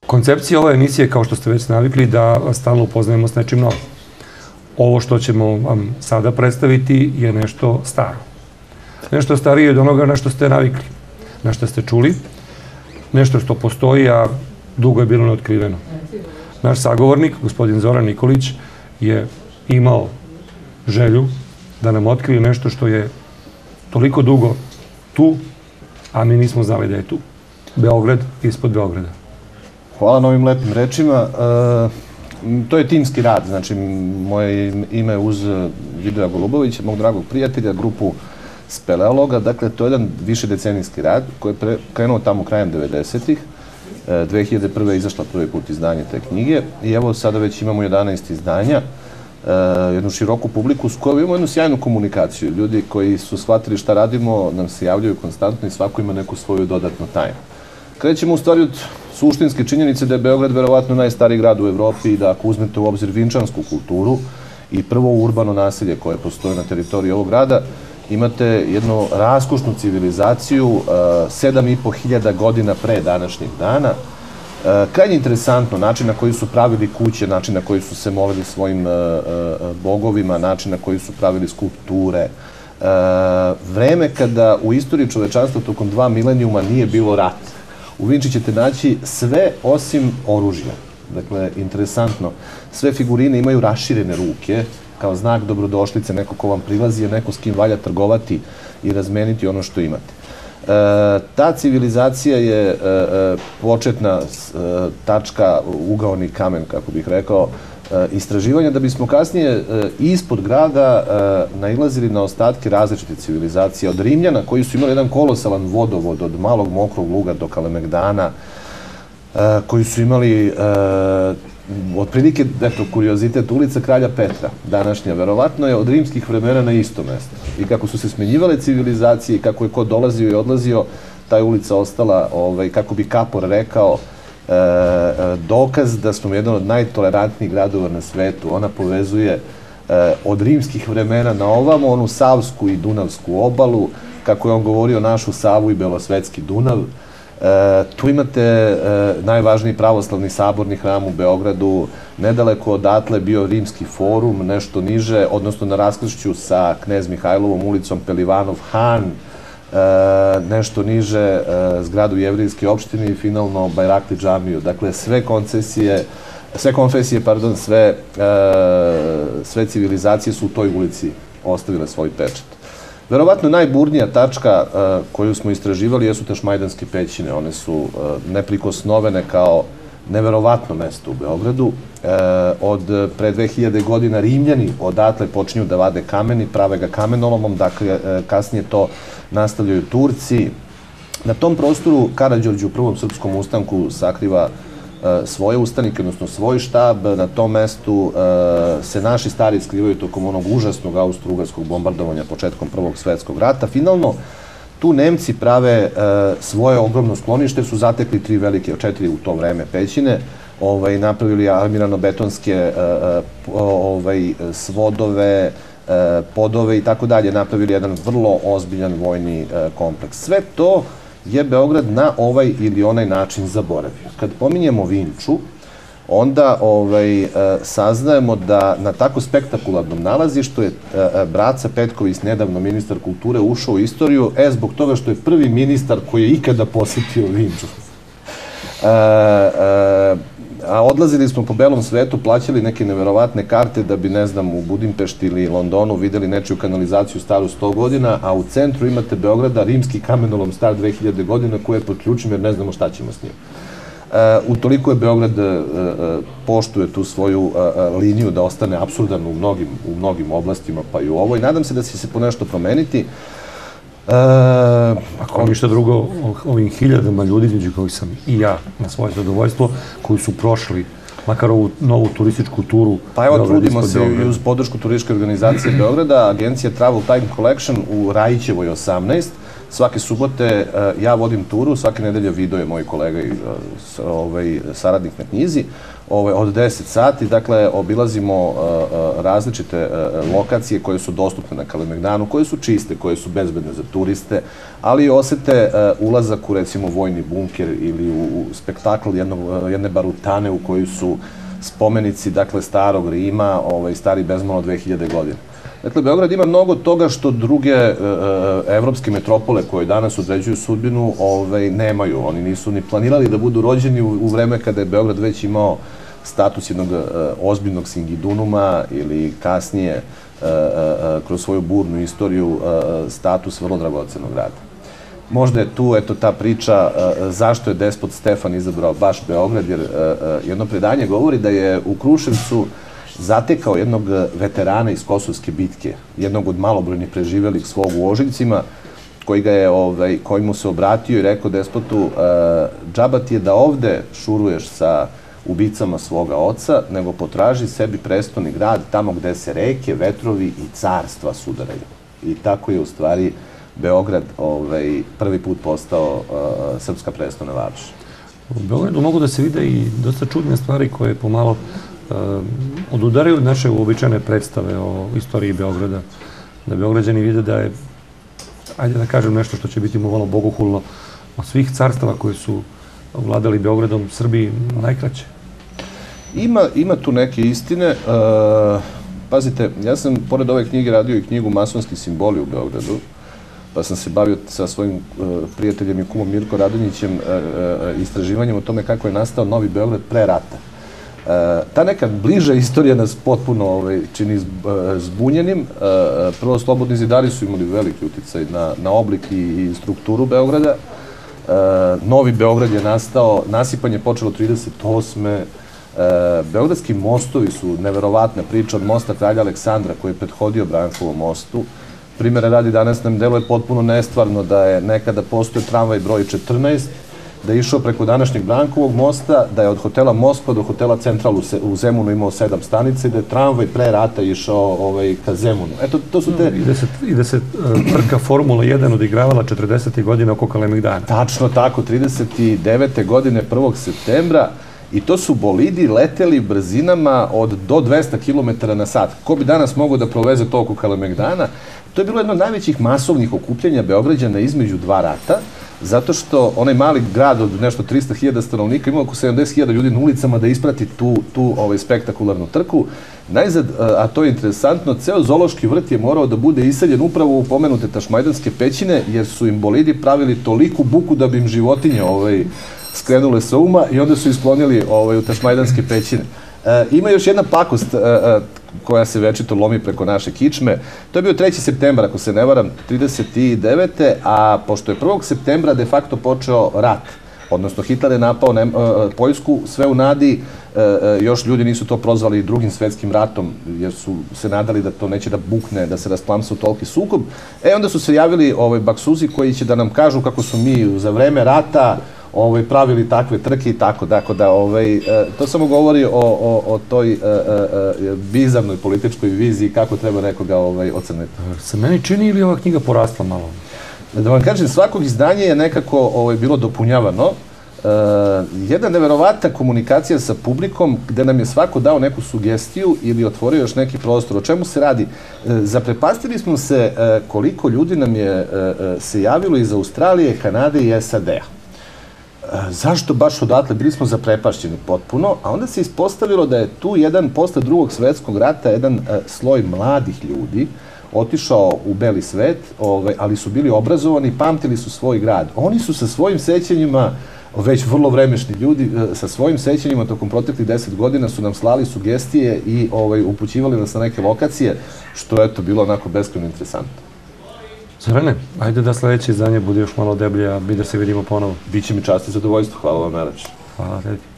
Koncepcija ove emisije, kao što ste već navikli, da stalno upoznajemo s nečim novim. Ovo što ćemo vam sada predstaviti je nešto staro. Nešto starije od onoga na što ste navikli, na što ste čuli, nešto što postoji, a dugo je bilo neotkriveno. Naš sagovornik, gospodin Zoran Nikolić, je imao želju da nam otkrije nešto što je toliko dugo tu, a mi nismo znali da je tu. Beograd ispod Beograda. Hvala na ovim lepim rečima. To je timski rad, znači moje ime uz Vidova Golubovića, mog dragog prijatelja, grupu speleologa. Dakle, to je jedan višedecenijski rad koji je krenuo tamo krajem 90-ih. 2001. je izašla prvi put izdanje te knjige i evo sada već imamo 11 izdanja, jednu široku publiku s kojom imamo jednu sjajnu komunikaciju. Ljudi koji su shvatili šta radimo nam se javljaju konstantno i svako ima neku svoju dodatnu tajnu. Krećemo u stvari od suštinske činjenice da je Beograd verovatno najstariji grad u Evropi i da ako uzmete u obzir vinčansku kulturu i prvo urbano naselje koje postoji na teritoriji ovog grada, imate jednu raskošnu civilizaciju 7.500 godina pre današnjeg dana. Krajnje interesantno, način na koji su pravili kuće, način na koji su se molili svojim bogovima, način na koji su pravili skulpture. Vreme kada u istoriji čovečanstva tokom 2 milenijuma nije bilo rata. U Vinči ćete naći sve osim oružja. Dakle, interesantno. Sve figurine imaju raširene ruke, kao znak dobrodošlice, neko ko vam prilazi je neko s kim valja trgovati i razmeniti ono što imate. Ta civilizacija je početna tačka, ugaoni kamen, kako bih rekao, istraživanja, da bismo kasnije ispod grada nailazili na ostatke različite civilizacije. Od Rimljana, koji su imali jedan kolosalan vodovod od Malog Mokrog Luga do Kalemegdana, koji su imali otprilike, eto, kuriozitet, ulica Kralja Petra, današnja, verovatno je od rimskih vremena na isto mesto. I kako su se smenjivale civilizacije i kako je ko dolazio i odlazio, ta je ulica ostala, kako bi Kapor rekao, dokaz da smo jedan od najtolerantnijih gradova na svetu. Ona povezuje od rimskih vremena na ovamo, onu Savsku i Dunavsku obalu, kako je on govorio, našu Savu i Belosvetski Dunav. Tu imate najvažniji pravoslavni saborni hram u Beogradu, nedaleko odatle bio Rimski forum, nešto niže, odnosno na raskršću sa Knez Mihajlovom ulicom Pelivanov Han, nešto niže zgradu Jevrijske opštine i finalno Bajrakli džamiju. Dakle, sve konfesije, sve civilizacije su u toj ulici ostavile svoj pečat. Verovatno najburnija tačka koju smo istraživali jesu Tašmajdanske pećine. One su neprikosnovene kao neverovatno mesto u Beogradu. Od pre 2000 godina Rimljani odatle počinju da vade kamen i prave ga kamenolomom, dakle kasnije to nastavljaju Turci. Na tom prostoru Karađorđe u Prvom srpskom ustanku sakriva svoje ustanike, odnosno svoj štab. Na tom mestu se naši stari skrivaju tokom onog užasnog austro-ugarskog bombardovanja početkom Prvog svetskog rata. Finalno, tu Nemci prave svoje ogromno sklonište, su zatekli 3 velike, 4 u to vreme pećine, napravili armirano-betonske svodove, podove i tako dalje, napravili jedan vrlo ozbiljan vojni kompleks. Sve to je Beograd na ovaj ili onaj način zaboravio. Kad pominjemo Vinču, onda saznajemo da na tako spektakularnom nalazištu je Braca Petković, nedavno ministar kulture, ušao u istoriju, zbog toga što je prvi ministar koji je ikada posetio Vinču. A odlazili smo po belom svetu, plaćali neke neverovatne karte da bi, ne znam, u Budimpešti ili Londonu videli nečiju kanalizaciju staru 100 godina, a u centru imate Beograda rimski kamenolom star 2000 godina koji je pod ključem jer ne znamo šta ćemo s njim. Utoliko je Beograd poštuje tu svoju liniju da ostane apsurdan u mnogim oblastima, pa i u ovoj. Nadam se da će se po nešto promeniti. Ako ništa drugo, ovim hiljadama ljudi, između kojih sam i ja na svoje zadovoljstvo, koji su prošli makar ovu novu turističku turu. Pa evo, trudimo se i uz podršku turističke organizacije Beograda, agencija Travel Time Collection u Rajićevoj 18, Svake subote ja vodim turu, svake nedelje Vido je moj kolega i saradnik na knjizi, od 10 sati. Dakle, obilazimo različite lokacije koje su dostupne na Kalemegdanu, koje su čiste, koje su bezbedne za turiste, ali osete ulazak u, recimo, vojni bunker ili u spektakl jedne barutane u kojoj su spomenici, dakle, starog Rima, stari bezmalo 2000 godina. Dakle, Beograd ima mnogo toga što druge evropske metropole koje danas određuju sudbinu nemaju. Oni nisu ni planirali da budu rođeni u vreme kada je Beograd već imao status jednog ozbiljnog Singidunuma ili kasnije kroz svoju burnu istoriju status vrlo dragocenog grada. Možda je tu, eto, ta priča zašto je despot Stefan izabrao baš Beograd, jer jedno predanje govori da je u Kruševcu zatekao jednog veterana iz Kosovske bitke, jednog od malobrojnih preživelih svog u Ožiljcima, koji mu se obratio i rekao despotu: džaba ti je da ovde šuruješ sa ubicama svoga oca, nego potraži sebi prestoni grad tamo gde se reke, vetrovi i carstva sudaraju. I tako je u stvari Beograd prvi put postao srpska prestona varoš. U Beogradu mogu da se vide i dosta čudne stvari koje pomalo odudaraju od naše uobičajene predstave o istoriji Beograda. Da Beograđani vide da je, ajde da kažem nešto što će biti mu malo bogohulno, od svih carstava koji su vladali Beogradom, Srbiji najkraće. Ima tu neke istine. Pazite, ja sam pored ove knjige radio i knjigu Masonski simboli u Beogradu, pa sam se bavio sa svojim prijateljem i kumom Mirko Radonjićem istraživanjem o tome kako je nastao Novi Beograd pre rata. Ta neka bliža istorija nas potpuno čini zbunjenim. Prvo, slobodni zidari su imali veliki uticaj na oblik i strukturu Beograda. Novi Beograd je nastao, nasipanje je počelo 1938. Beogradski mostovi su neverovatna priča, od mosta kralja Aleksandra koji je prethodio Brankovom mostu. Primjera radi, danas nam deluje potpuno nestvarno da je nekada postoje tramvaj broj 14, da je išao preko današnjeg Brankovog mosta, da je od hotela Moskva do hotela Central u Zemunu imao 7 stanica i da je tramvaj pre rata išao ka Zemunu. Eto, to su te... I da se trka Formula 1 odigravala 40. godina oko Kalemegdana. Tačno tako, 39. godine 1. septembra. I to su bolidi leteli brzinama do 200 km na sat. Ko bi danas mogao da proveze to oko Kalemegdana? To je bilo jedno od najvećih masovnih okupljanja Beograđana između dva rata, zato što onaj mali grad od nešto 300.000 stanovnika ima oko 70.000 ljudi na ulicama da isprati tu spektakularnu trku. Najzad, a to je interesantno, ceo zoološki vrt je morao da bude iseljen upravo u pomenute Tašmajdanske pećine, jer su im bolidi pravili toliku buku da bi im životinje skrenule sa uma i onda su isklonili u Tašmajdanske pećine. Ima još jedna pakost koja se večito lomi preko naše kičme. To je bio 3. septembar, ako se ne varam, 39. A pošto je 1. septembra de facto počeo rat, odnosno Hitler je napao Poljsku, sve u nadi, još ljudi nisu to prozvali Drugim svetskim ratom, jer su se nadali da to neće da bukne, da se rasplamsa u toliki sukob. Onda su se javili baksuzi koji će da nam kažu kako su mi za vreme rata pravili takve trke i tako. Dakle, to samo govori o toj bizarnoj političkoj viziji kako treba nekoga ocrniti. Se meni čini ili ova knjiga porasla malo? Da vam kažem, svakog izdanje je nekako bilo dopunjavano. Jedna neverovatna komunikacija sa publikom gde nam je svako dao neku sugestiju ili otvorio još neki prostor. O čemu se radi? Zaprepastili smo se koliko ljudi nam je se javilo iz Australije, Kanade i SAD-a. Zašto baš odatle? Bili smo zaprepašćeni potpuno, a onda se ispostavilo da je tu posle Drugog svetskog rata jedan sloj mladih ljudi otišao u beli svet, ali su bili obrazovani, pamtili su svoj grad. Oni su sa svojim sećanjima, već vrlo vremešni ljudi, sa svojim sećanjima tokom proteklih 10 godina su nam slali sugestije i upućivali nas na neke lokacije, što je bilo onako beskrajno interesantno. Zorane, ajde da sledeće izdanje bude još malo deblje, a mi da se vidimo ponovo. Biće mi čast i zadovoljstvo. Hvala vam najlepše. Hvala tebi.